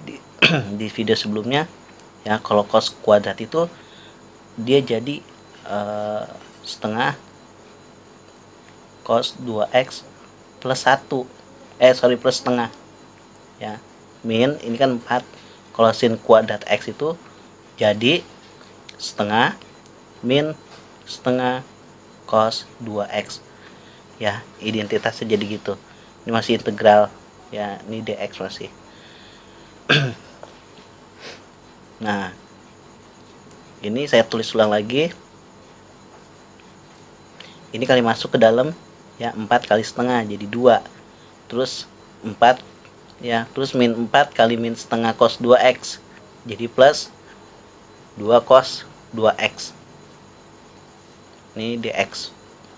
di video sebelumnya ya. Kalau cos kuadrat itu dia jadi setengah cos 2x plus 1 plus setengah ya, min ini kan 4. Kalau sin kuadrat x itu jadi setengah min setengah cos 2x ya, identitasnya jadi gitu. Ini masih integral ya, ini dx masih. Nah, ini saya tulis ulang lagi. Ini kali masuk ke dalam ya, 4 kali setengah jadi 2. Terus 4 ya, terus min 4 kali min setengah cos 2x jadi plus 2 cos 2x. Ini dx.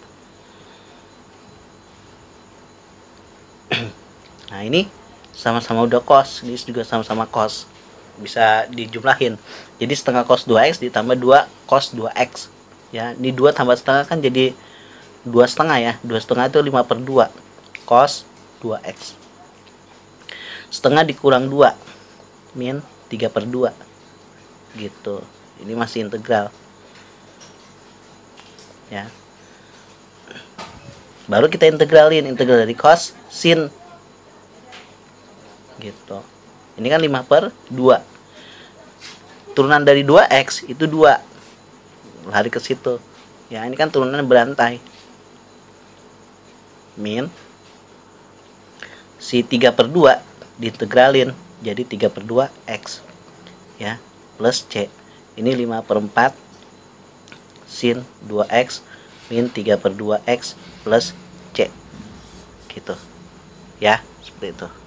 Nah, ini sama-sama udah cos, ini juga sama-sama cos, bisa dijumlahin. Jadi setengah cos 2x ditambah 2 cos 2x ya. Ini 2 tambah setengah kan jadi 2 setengah ya. 2 setengah itu 5/2 cos 2x. Setengah dikurang 2 min 3/2 gitu. Ini masih integral ya. Baru kita integralin, integral dari cos sin gitu. Ini kan 5/2. Turunan dari 2x itu 2. Lari ke situ. Ya, ini kan turunan berantai. Min si 3/2 diintegralin jadi 3/2 x ya, plus c. Ini 5/4 sin 2x min 3/2 x plus c gitu ya, seperti itu.